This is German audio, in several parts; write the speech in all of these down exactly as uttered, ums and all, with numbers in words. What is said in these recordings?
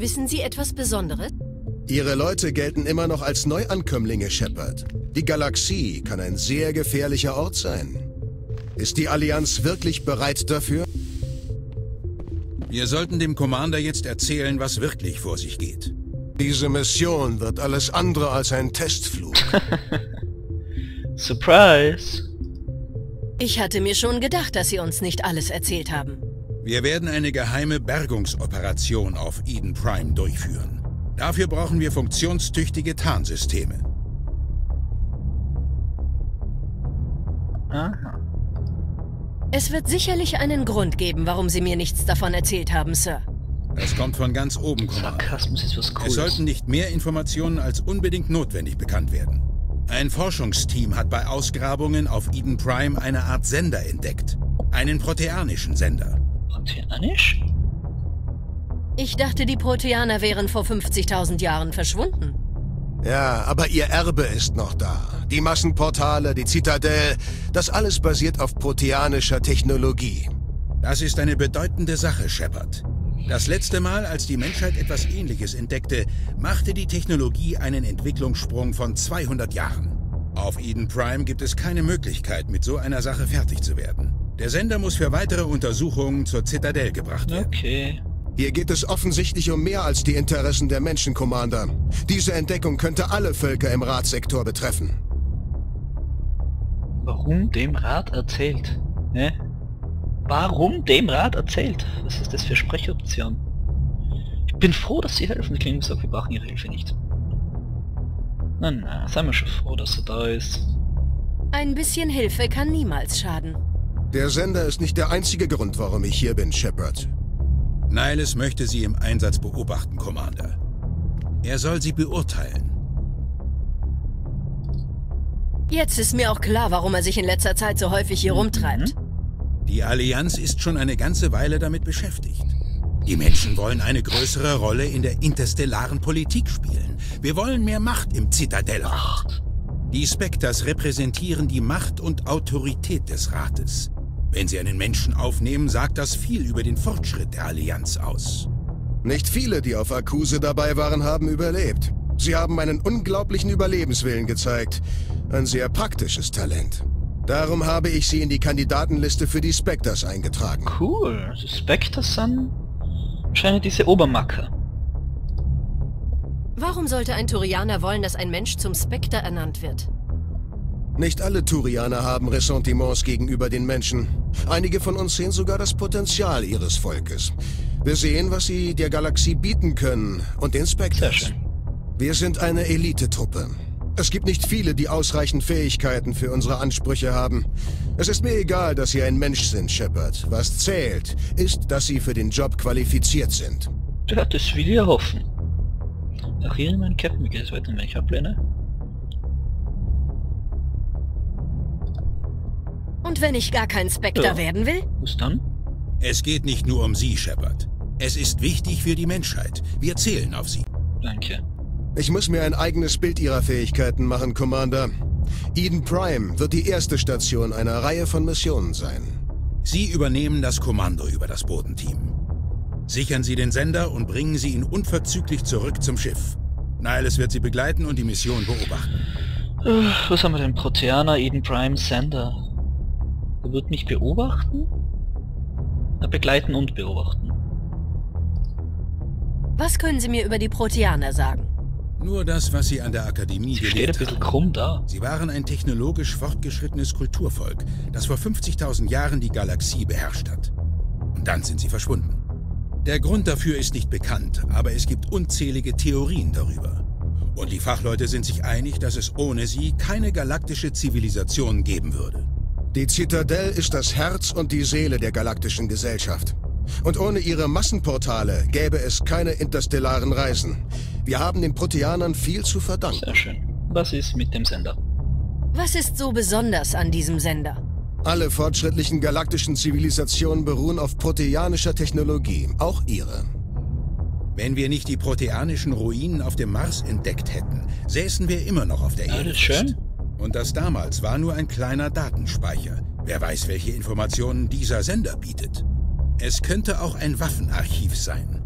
Wissen Sie etwas Besonderes? Ihre Leute gelten immer noch als Neuankömmlinge, Shepard. Die Galaxie kann ein sehr gefährlicher Ort sein. Ist die Allianz wirklich bereit dafür? Wir sollten dem Commander jetzt erzählen, was wirklich vor sich geht. Diese Mission wird alles andere als ein Testflug. Surprise! Ich hatte mir schon gedacht, dass Sie uns nicht alles erzählt haben. Wir werden eine geheime Bergungsoperation auf Eden Prime durchführen. Dafür brauchen wir funktionstüchtige Tarnsysteme. Aha. Es wird sicherlich einen Grund geben, warum Sie mir nichts davon erzählt haben, Sir. Das kommt von ganz oben, Commander. Sarkasmus ist was Cooles. Es sollten nicht mehr Informationen als unbedingt notwendig bekannt werden. Ein Forschungsteam hat bei Ausgrabungen auf Eden Prime eine Art Sender entdeckt. Einen proteanischen Sender. Proteanisch? Ich dachte, die Proteaner wären vor fünfzigtausend Jahren verschwunden. Ja, aber ihr Erbe ist noch da. Die Massenportale, die Zitadelle, das alles basiert auf proteanischer Technologie. Das ist eine bedeutende Sache, Shepard. Das letzte Mal, als die Menschheit etwas Ähnliches entdeckte, machte die Technologie einen Entwicklungssprung von zweihundert Jahren. Auf Eden Prime gibt es keine Möglichkeit, mit so einer Sache fertig zu werden. Der Sender muss für weitere Untersuchungen zur Zitadelle gebracht werden. Okay. Hier geht es offensichtlich um mehr als die Interessen der Menschen, Commander. Diese Entdeckung könnte alle Völker im Ratsektor betreffen. Warum dem Rat erzählt? Ne? Warum dem Rat erzählt? Was ist das für Sprechoption? Ich bin froh, dass Sie helfen. Klingt gesagt, wir brauchen Ihre Hilfe nicht. Na na, seien wir schon froh, dass er da ist. Ein bisschen Hilfe kann niemals schaden. Der Sender ist nicht der einzige Grund, warum ich hier bin, Shepard. Niles möchte Sie im Einsatz beobachten, Commander. Er soll Sie beurteilen. Jetzt ist mir auch klar, warum er sich in letzter Zeit so häufig hier rumtreibt. Die Allianz ist schon eine ganze Weile damit beschäftigt. Die Menschen wollen eine größere Rolle in der interstellaren Politik spielen. Wir wollen mehr Macht im Zitadellrat. Die Spectres repräsentieren die Macht und Autorität des Rates. Wenn sie einen Menschen aufnehmen, sagt das viel über den Fortschritt der Allianz aus. Nicht viele, die auf Akuse dabei waren, haben überlebt. Sie haben einen unglaublichen Überlebenswillen gezeigt. Ein sehr praktisches Talent. Darum habe ich sie in die Kandidatenliste für die Spectres eingetragen. Cool. Die Spectres sind anscheinend diese Obermacker. Warum sollte ein Turianer wollen, dass ein Mensch zum Spectre ernannt wird? Nicht alle Turianer haben Ressentiments gegenüber den Menschen. Einige von uns sehen sogar das Potenzial ihres Volkes. Wir sehen, was sie der Galaxie bieten können und den Spectres. Sehr schön. Wir sind eine Elitetruppe. Es gibt nicht viele, die ausreichend Fähigkeiten für unsere Ansprüche haben. Es ist mir egal, dass Sie ein Mensch sind, Shepard. Was zählt, ist, dass Sie für den Job qualifiziert sind. Ja, das will ich ja hoffen. Auch hier in meinem Captain, wie geht es weiter, wenn ich ablehne? Und wenn ich gar kein Spectre Ja. werden will? Was dann? Es geht nicht nur um Sie, Shepard. Es ist wichtig für die Menschheit. Wir zählen auf Sie. Danke. Ich muss mir ein eigenes Bild Ihrer Fähigkeiten machen, Commander. Eden Prime wird die erste Station einer Reihe von Missionen sein. Sie übernehmen das Kommando über das Bodenteam. Sichern Sie den Sender und bringen Sie ihn unverzüglich zurück zum Schiff. Niles wird Sie begleiten und die Mission beobachten. Uh, was haben wir denn? Proteaner, Eden Prime, Sender. Er wird mich beobachten? Na, begleiten und beobachten. Was können Sie mir über die Proteaner sagen? Nur das, was Sie an der Akademie Sie steht ein gelehrt bisschen haben. krumm da. Sie waren ein technologisch fortgeschrittenes Kulturvolk, das vor fünfzigtausend Jahren die Galaxie beherrscht hat. Und dann sind sie verschwunden. Der Grund dafür ist nicht bekannt, aber es gibt unzählige Theorien darüber. Und die Fachleute sind sich einig, dass es ohne sie keine galaktische Zivilisation geben würde. Die Zitadelle ist das Herz und die Seele der galaktischen Gesellschaft. Und ohne ihre Massenportale gäbe es keine interstellaren Reisen. Wir haben den Proteanern viel zu verdanken. Sehr schön. Was ist mit dem Sender? Was ist so besonders an diesem Sender? Alle fortschrittlichen galaktischen Zivilisationen beruhen auf proteanischer Technologie, auch ihre. Wenn wir nicht die proteanischen Ruinen auf dem Mars entdeckt hätten, säßen wir immer noch auf der Ja, Erde. das ist schön. fest. Und das damals war nur ein kleiner Datenspeicher. Wer weiß, welche Informationen dieser Sender bietet. Es könnte auch ein Waffenarchiv sein.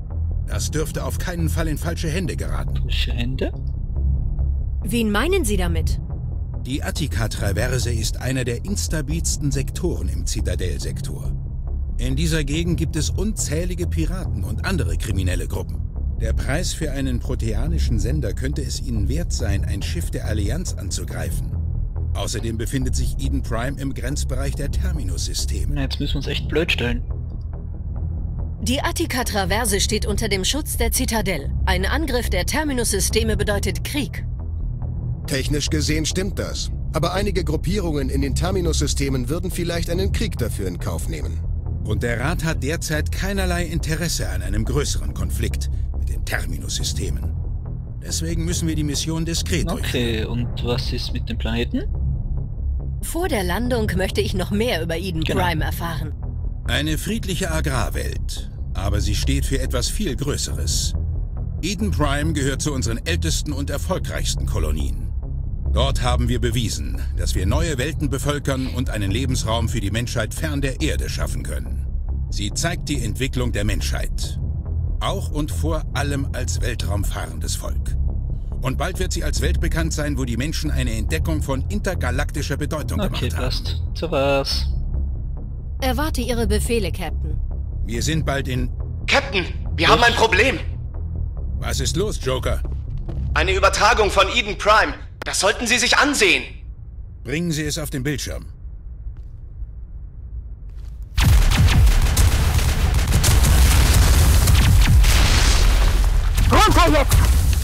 Das dürfte auf keinen Fall in falsche Hände geraten. Falsche Hände? Wen meinen Sie damit? Die Attika-Traverse ist einer der instabilsten Sektoren im Zitadellsektor. In dieser Gegend gibt es unzählige Piraten und andere kriminelle Gruppen. Der Preis für einen proteanischen Sender könnte es ihnen wert sein, ein Schiff der Allianz anzugreifen. Außerdem befindet sich Eden Prime im Grenzbereich der Terminus-Systeme. Na, jetzt müssen wir uns echt blöd stellen. Die Attika-Traverse steht unter dem Schutz der Zitadelle. Ein Angriff der Terminus-Systeme bedeutet Krieg. Technisch gesehen stimmt das. Aber einige Gruppierungen in den Terminus-Systemen würden vielleicht einen Krieg dafür in Kauf nehmen. Und der Rat hat derzeit keinerlei Interesse an einem größeren Konflikt mit den Terminus-Systemen. Deswegen müssen wir die Mission diskret durchführen. Okay, und was ist mit dem Planeten? Vor der Landung möchte ich noch mehr über Eden Genau. Prime erfahren. Eine friedliche Agrarwelt, aber sie steht für etwas viel Größeres. Eden Prime gehört zu unseren ältesten und erfolgreichsten Kolonien. Dort haben wir bewiesen, dass wir neue Welten bevölkern und einen Lebensraum für die Menschheit fern der Erde schaffen können. Sie zeigt die Entwicklung der Menschheit. Auch und vor allem als weltraumfahrendes Volk. Und bald wird sie als Welt bekannt sein, wo die Menschen eine Entdeckung von intergalaktischer Bedeutung Okay, gemacht haben. passt. So was. Erwarte Ihre Befehle, Captain. Wir sind bald in... Captain, wir haben ein Problem. Was ist los, Joker? Eine Übertragung von Eden Prime. Das sollten Sie sich ansehen. Bringen Sie es auf den Bildschirm. Runter jetzt!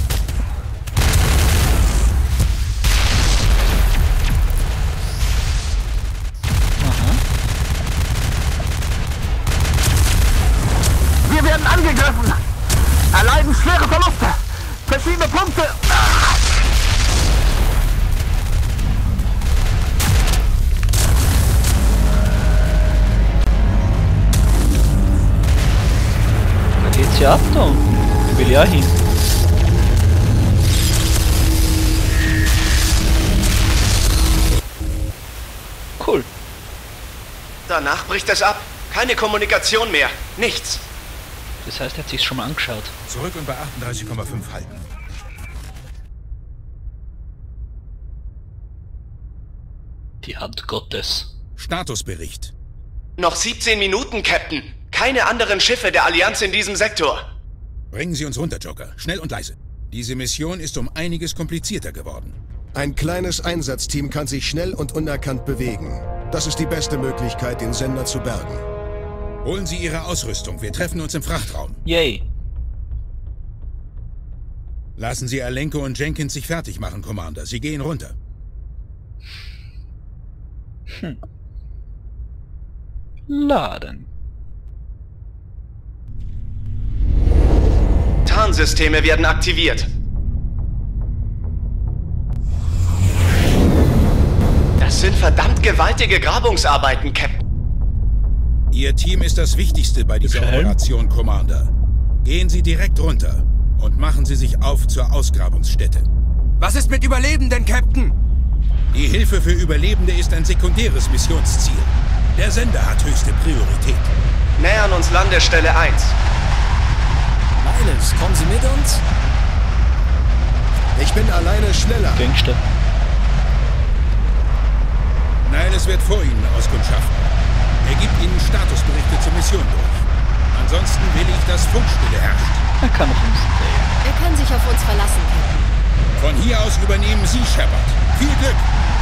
Wir werden angegriffen! Erleiden schwere Verluste! Verschiedene Punkte! Da geht's ja ab da unten. Ich will ja hin. Cool. Danach bricht es ab. Keine Kommunikation mehr. Nichts. Das heißt, er hat sich's schon mal angeschaut. Zurück und bei achtunddreißig Komma fünf halten. Die Hand Gottes. Statusbericht. Noch siebzehn Minuten, Captain. Keine anderen Schiffe der Allianz in diesem Sektor. Bringen Sie uns runter, Joker. Schnell und leise. Diese Mission ist um einiges komplizierter geworden. Ein kleines Einsatzteam kann sich schnell und unerkannt bewegen. Das ist die beste Möglichkeit, den Sender zu bergen. Holen Sie Ihre Ausrüstung. Wir treffen uns im Frachtraum. Yay. Lassen Sie Alenko und Jenkins sich fertig machen, Commander. Sie gehen runter. Hm. Laden. Tarnsysteme werden aktiviert. Das sind verdammt gewaltige Grabungsarbeiten, Captain. Ihr Team ist das Wichtigste bei dieser Hübscher Helm. Operation, Commander. Gehen Sie direkt runter und machen Sie sich auf zur Ausgrabungsstätte. Was ist mit Überlebenden, Captain? Die Hilfe für Überlebende ist ein sekundäres Missionsziel. Der Sender hat höchste Priorität. Nähern uns Landestelle eins. Miles, kommen Sie mit uns? Ich bin alleine schneller. Gangster. Niles wird vor Ihnen auskundschaften. Er gibt Ihnen Statusberichte zur Mission durch. Ansonsten will ich, dass Funkstille herrscht. Er kann auf uns drehen. Er kann sich auf uns verlassen, Captain. Von hier aus übernehmen Sie Shepard. Viel Glück!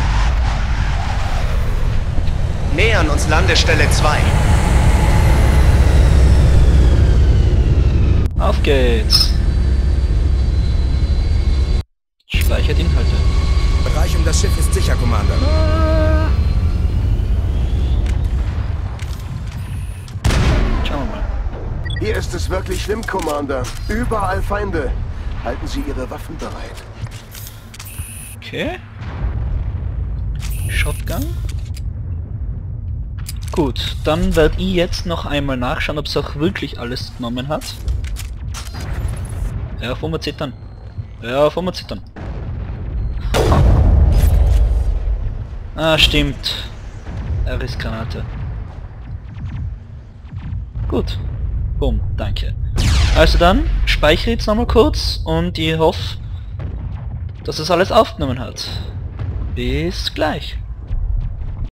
Nähern uns Landestelle zwei. Auf geht's. Speichert Inhalte. Bereich um das Schiff ist sicher, Commander. Schauen wir mal. Hier ist es wirklich schlimm, Commander. Überall Feinde. Halten Sie Ihre Waffen bereit. Okay. Shotgun. Gut, dann werde ich jetzt noch einmal nachschauen, ob es auch wirklich alles genommen hat. Ja, auf einmal zittern. Ja, auf einmal zittern. Ah, stimmt. R S-Granate. Gut. Bumm, danke. Also dann, speichere jetzt nochmal kurz und ich hoffe, dass es alles aufgenommen hat. Bis gleich.